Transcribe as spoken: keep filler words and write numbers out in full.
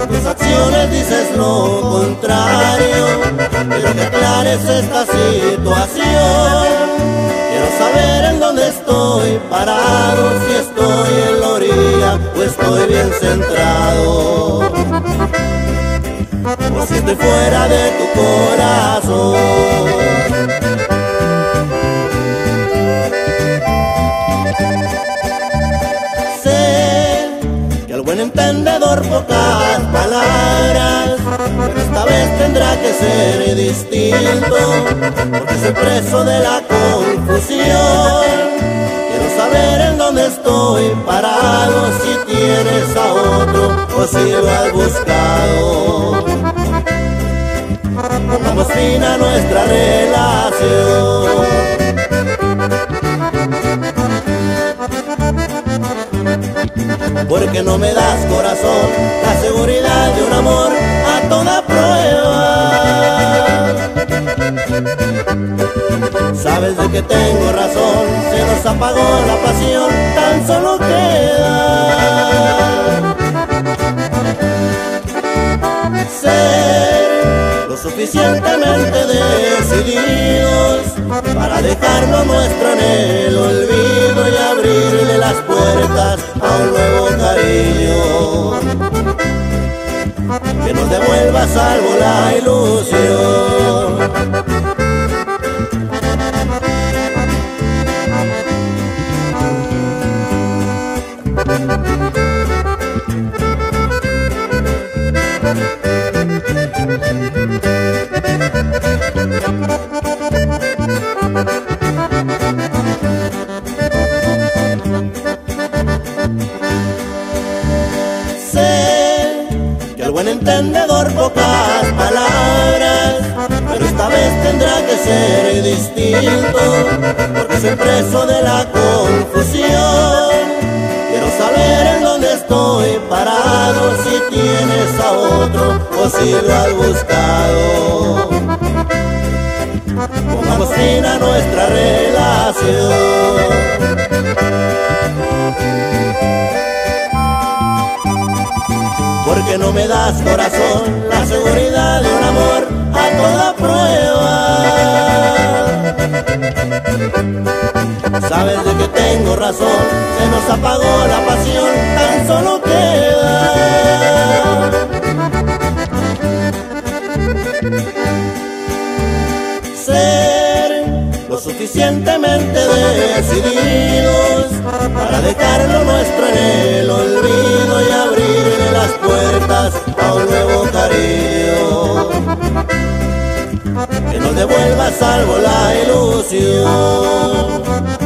tus acciones dices lo contrario. Quiero que aclares esta situación. Quiero saber en dónde estoy parado, si estoy en la orilla o estoy bien centrado, o si estoy fuera de tu corazón. Buen entendedor, pocas palabras, pero esta vez tendrá que ser distinto, porque soy preso de la confusión. Quiero saber en dónde estoy parado, si tienes a otro o si lo has buscado. Pongamos fin a nuestra relación. Porque no me das, corazón, la seguridad de un amor a toda prueba. Sabes de que tengo razón, se nos apagó la pasión, tan solo queda ser lo suficientemente decididos para dejarlo nuestro en el olvido y abrirle las puertas a un nuevo cariño que nos devuelva a salvo la ilusión. Buen entendedor, pocas palabras, pero esta vez tendrá que ser distinto, porque soy preso de la confusión. Quiero saber en dónde estoy parado, si tienes a otro o si lo has buscado. Pongamos fin a nuestra relación. Porque no me das, corazón, la seguridad de un amor a toda prueba. Sabes de que tengo razón, se nos apagó la pasión, tan solo queda ser lo suficientemente decididos para dejar lo nuestro en el olvido y abrirle las puertas a un nuevo cariño que nos devuelva a salvo la ilusión.